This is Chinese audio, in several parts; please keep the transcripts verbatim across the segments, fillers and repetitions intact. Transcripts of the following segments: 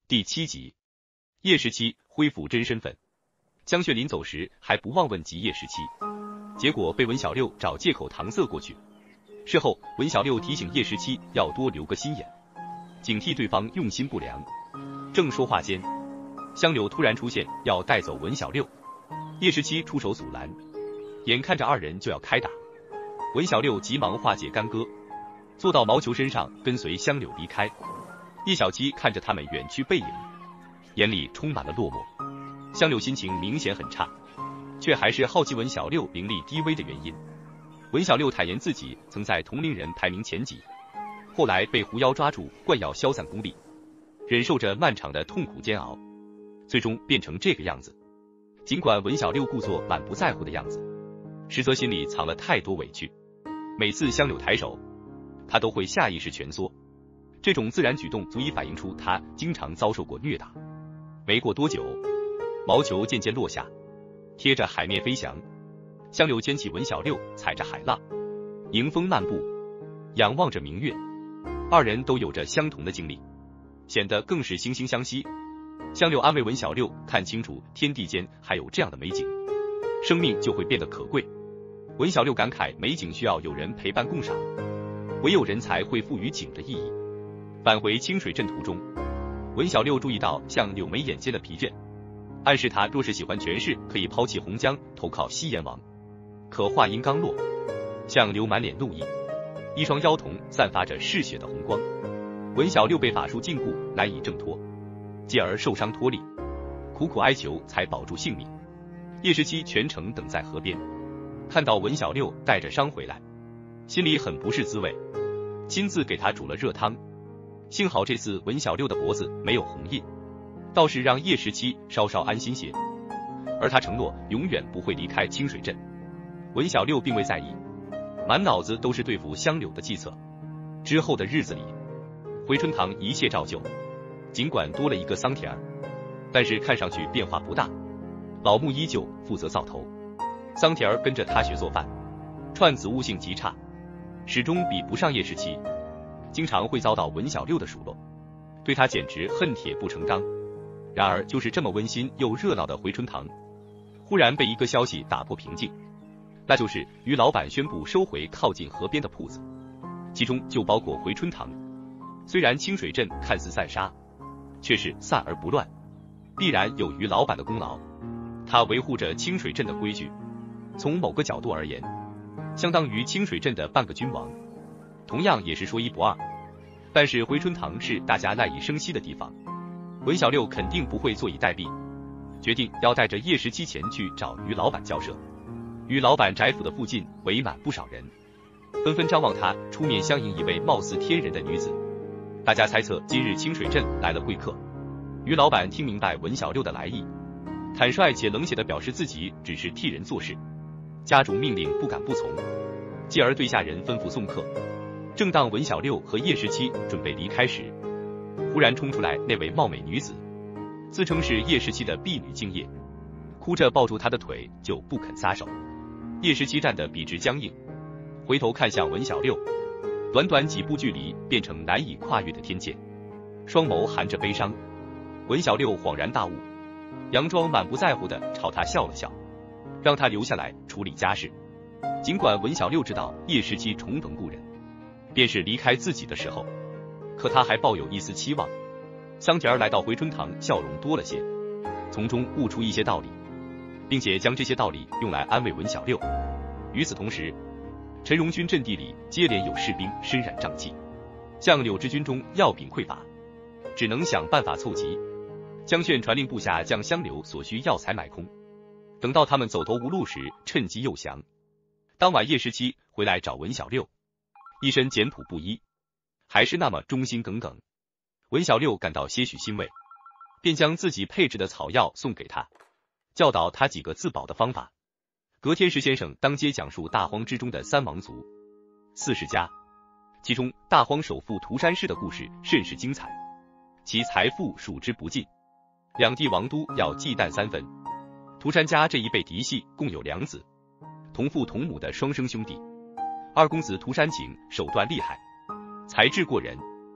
第七集，叶十七恢复真身份。江炫临走时还不忘问及叶十七，结果被文小六找借口搪塞过去。事后，文小六提醒叶十七要多留个心眼，警惕对方用心不良。正说话间，香柳突然出现，要带走文小六。叶十七出手阻拦，眼看着二人就要开打，文小六急忙化解干戈，坐到毛球身上，跟随香柳离开。叶小七看着他们远去背影，眼里充满了落寞。香柳心情明显很差，却还是好奇文小六灵力低微的原因。文小六坦言自己曾在同龄人排名前几，后来被狐妖抓住灌药消散功力，忍受着漫长的痛苦煎熬，最终变成这个样子。尽管文小六故作满不在乎的样子，实则心里藏了太多委屈。每次香柳抬手，他都会下意识蜷缩，这种自然举动足以反映出他经常遭受过虐打。没过多久，毛球渐渐落下，贴着海面飞翔。香柳牵起文小六，踩着海浪，迎风漫步，仰望着明月。二人都有着相同的经历，显得更是惺惺相惜。香柳安慰文小六，看清楚天地间还有这样的美景，生命就会变得可贵。文小六感慨美景需要有人陪伴共赏，唯有人才会赋予景的意义。返回清水镇途中，文小六注意到向柳眉眼间的疲倦，暗示他若是喜欢权势，可以抛弃红江，投靠西阎王。可话音刚落，向柳满脸怒意，一双妖瞳散发着嗜血的红光。文小六被法术禁锢，难以挣脱，继而受伤脱力，苦苦哀求才保住性命。叶十七全程等在河边，看到文小六带着伤回来，心里很不是滋味，亲自给他煮了热汤。幸好这次文小六的脖子没有红印，倒是让叶十七稍稍安心些，而他承诺永远不会离开清水镇。文小六并未在意，满脑子都是对付香柳的计策。之后的日子里，回春堂一切照旧，尽管多了一个桑田儿，但是看上去变化不大。老木依旧负责灶头，桑田儿跟着他学做饭。串子悟性极差，始终比不上叶十七，经常会遭到文小六的数落，对他简直恨铁不成钢。然而就是这么温馨又热闹的回春堂，忽然被一个消息打破平静，那就是于老板宣布收回靠近河边的铺子，其中就包括回春堂。虽然清水镇看似散沙，却是散而不乱，必然有于老板的功劳。他维护着清水镇的规矩，从某个角度而言，相当于清水镇的半个君王，同样也是说一不二。但是回春堂是大家赖以生息的地方，文小六肯定不会坐以待毙，决定要带着叶十七前去找于老板交涉。于老板宅府的附近围满不少人，纷纷张望他出面相迎一位貌似天人的女子。大家猜测今日清水镇来了贵客。于老板听明白文小六的来意，坦率且冷血地表示自己只是替人做事，家主命令不敢不从，继而对下人吩咐送客。正当文小六和叶十七准备离开时，忽然冲出来那位貌美女子，自称是叶十七的婢女敬业，哭着抱住他的腿就不肯撒手。叶十七站得笔直僵硬，回头看向文小六，短短几步距离变成难以跨越的天堑，双眸含着悲伤。文小六恍然大悟，佯装满不在乎地朝他笑了笑，让他留下来处理家事。尽管文小六知道叶十七重逢故人，便是离开自己的时候，可他还抱有一丝期望。桑田儿来到回春堂，笑容多了些，从中悟出一些道理，并且将这些道理用来安慰文小六。与此同时，陈荣军阵地里接连有士兵身染瘴气，向柳之军中药品匮乏，只能想办法凑齐。江炫传令部下将香柳所需药材买空，等到他们走投无路时趁机诱降。当晚叶十七回来找文小六，一身简朴不一，还是那么忠心耿耿。文小六感到些许欣慰，便将自己配制的草药送给他，教导他几个自保的方法。隔天石先生当街讲述大荒之中的三王族、四世家，其中大荒首富涂山氏的故事甚是精彩，其财富数之不尽，两地王都要忌惮三分。涂山家这一辈嫡系共有两子，同父同母的双生兄弟。二公子涂山景手段厉害，才智过人，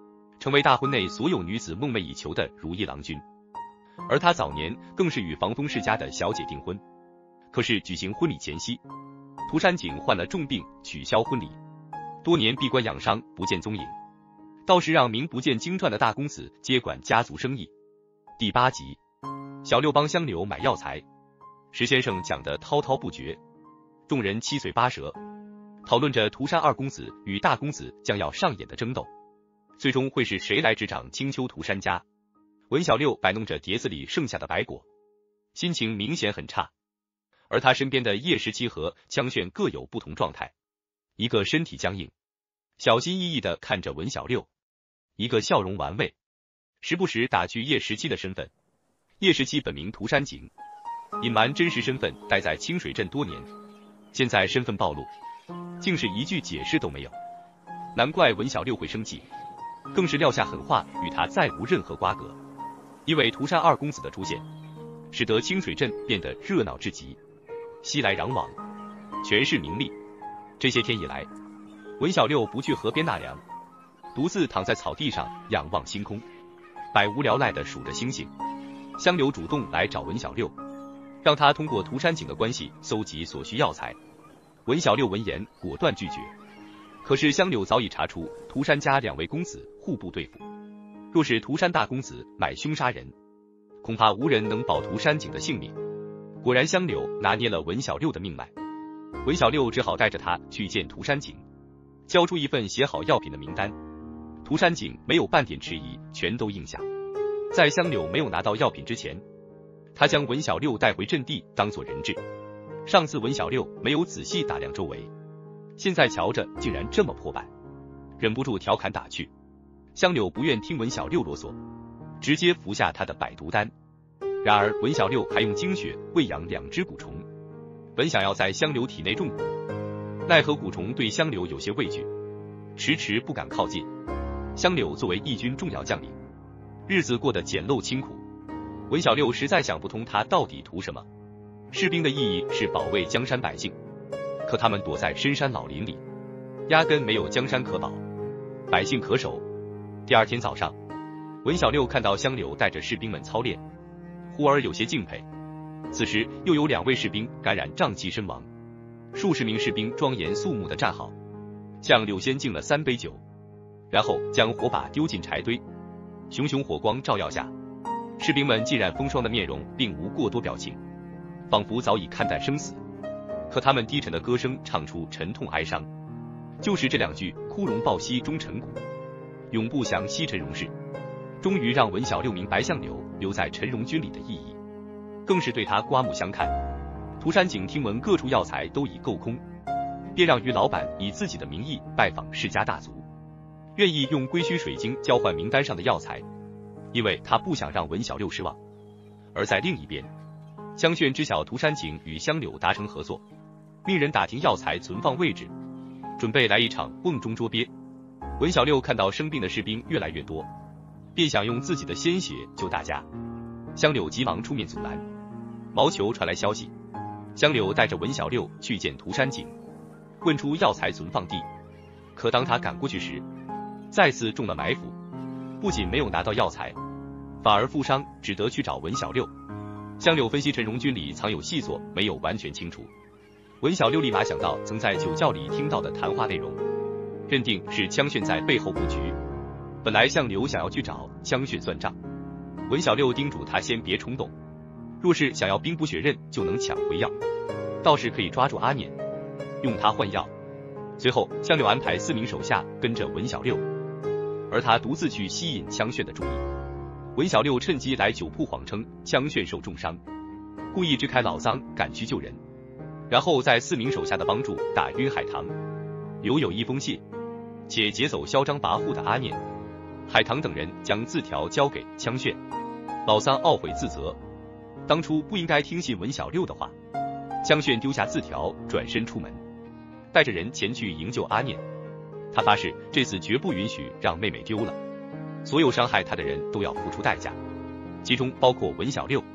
成为大婚内所有女子梦寐以求的如意郎君。而他早年更是与防风世家的小姐订婚，可是举行婚礼前夕，涂山璟患了重病，取消婚礼，多年闭关养伤，不见踪影。倒是让名不见经传的大公子接管家族生意。第八集，小六帮香柳买药材，石先生讲得滔滔不绝，众人七嘴八舌，讨论着涂山二公子与大公子将要上演的争斗，最终会是谁来执掌青丘涂山家。文小六摆弄着碟子里剩下的白果，心情明显很差，而他身边的叶时七和枪炫各有不同状态，一个身体僵硬，小心翼翼地看着文小六，一个笑容玩味，时不时打趣叶时七的身份。叶时七本名涂山璟，隐瞒真实身份，待在清水镇多年，现在身份暴露，竟是一句解释都没有。难怪文小六会生气，更是撂下狠话，与他再无任何瓜葛。因为涂山二公子的出现，使得清水镇变得热闹至极，熙来攘往，全是名利。这些天以来，文小六不去河边纳凉，独自躺在草地上仰望星空，百无聊赖地数着星星。香柳主动来找文小六，让他通过涂山璟的关系搜集所需药材。文小六闻言果断拒绝，可是香柳早已查出涂山家两位公子互不对付，若是涂山大公子买凶杀人，恐怕无人能保涂山璟的性命。果然香柳拿捏了文小六的命脉，文小六只好带着他去见涂山璟，交出一份写好药品的名单。涂山璟没有半点迟疑，全都应下。在香柳没有拿到药品之前，他将文小六带回阵地当作人质。上次文小六没有仔细打量周围，现在瞧着竟然这么破败，忍不住调侃打趣。香柳不愿听文小六啰嗦，直接服下他的百毒丹。然而文小六还用精血喂养两只蛊虫，本想要在香柳体内种蛊，奈何蛊虫对香柳有些畏惧，迟迟不敢靠近。香柳作为义军重要将领，日子过得简陋清苦，文小六实在想不通他到底图什么。士兵的意义是保卫江山百姓，可他们躲在深山老林里，压根没有江山可保，百姓可守。第二天早上，文小六看到香柳带着士兵们操练，忽而有些敬佩。此时又有两位士兵感染瘴气身亡，数十名士兵庄严肃穆地站好，向柳先敬了三杯酒，然后将火把丢进柴堆，熊熊火光照耀下，士兵们浸染风霜的面容并无过多表情，仿佛早已看淡生死。可他们低沉的歌声唱出沉痛哀伤，就是这两句枯荣抱膝终尘骨，永不降西陈荣氏，终于让文小六明白相柳留在陈荣军里的意义，更是对他刮目相看。涂山璟听闻各处药材都已购空，便让于老板以自己的名义拜访世家大族，愿意用归墟水晶交换名单上的药材，因为他不想让文小六失望。而在另一边，枪炫知晓涂山璟与香柳达成合作，命人打听药材存放位置，准备来一场瓮中捉鳖。文小六看到生病的士兵越来越多，便想用自己的鲜血救大家。香柳急忙出面阻拦。毛球传来消息，香柳带着文小六去见涂山璟，问出药材存放地。可当他赶过去时，再次中了埋伏，不仅没有拿到药材，反而负伤，只得去找文小六。香柳分析陈荣军里藏有细作，没有完全清除。文小六立马想到曾在酒窖里听到的谈话内容，认定是枪炫在背后布局。本来相柳想要去找枪炫算账，文小六叮嘱他先别冲动，若是想要兵不血刃就能抢回药，倒是可以抓住阿念，用他换药。随后香柳安排四名手下跟着文小六，而他独自去吸引枪炫的注意。文小六趁机来酒铺谎称枪炫受重伤，故意支开老臧赶去救人，然后在四名手下的帮助打晕海棠，留有一封信，且劫走嚣张跋扈的阿念。海棠等人将字条交给枪炫，老臧懊悔自责，当初不应该听信文小六的话。枪炫丢下字条，转身出门，带着人前去营救阿念。他发誓这次绝不允许让妹妹丢了，所有伤害他的人都要付出代价，其中包括文小六。